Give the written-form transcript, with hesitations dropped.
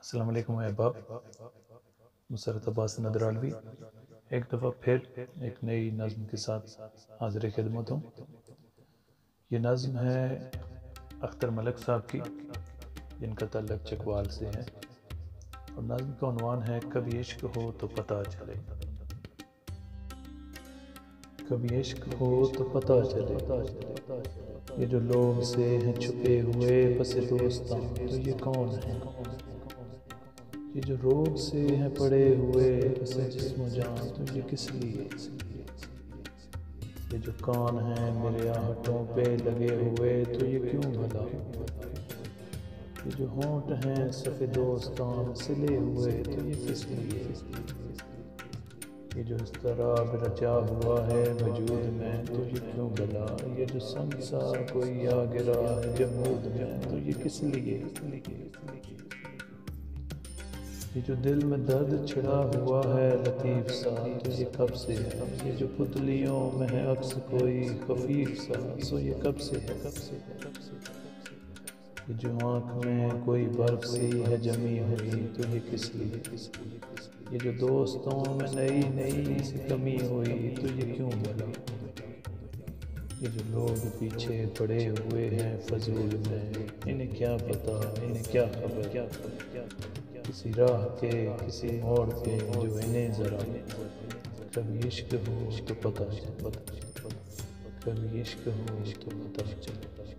अस्सलाम वालेकुम अहबाब। मुसरत अब्बास नदरालवी एक दफ़ा फिर एक नई नज़्म के साथ हाज़िर खिदमत हूँ। ये नज़्म है अख्तर मलिक साहब की, जिनका ताल्लुक़ चकवाल से है, और नज़्म का उन्वान है कभी इश्क हो तो पता चले। कभी इश्क हो तो पता चले, ये जो लोग से हैं छुपे हुए बसे दोस्तां, तो ये कौन है? ये जो रोग से हैं पड़े हुए बसे जिस्म जान, तो ये किस लिए? ये जो कान हैं मेरे आहटों पे लगे हुए, तो ये क्यों भला? ये जो होंठ हैं सफ़े दोस्तान सिले हुए, तो ये किस लिए? ये जो इज़्तिराब रचा हुआ है वजूद में, तो ये क्यों भला? ये जो संसार कोई आ गिरा है जमूद में, तो ये किस लिए? ये जो दिल में दर्द छिड़ा हुआ है लतीफ़ सा, तो ये कब से है? ये जो पुतलियों में है अक्स कोई खफीफ सा, सो ये कब से है? ये जो आँख में कोई बर्फ सी है जमी हुई, तो ये किस लिए? ये जो दोस्तों में नई नई सी कमी हुई, तो ये क्यों भला? ये जो लोग पीछे पड़े हुए हैं फजूल में, इन्हें क्या पता, इन्हें क्या खबर? किसी राह के किसी मोड़ पे जो इन्हें ज़रा कभी इश्क हो तो पता चले, कभी इश्क हो तो पता चले।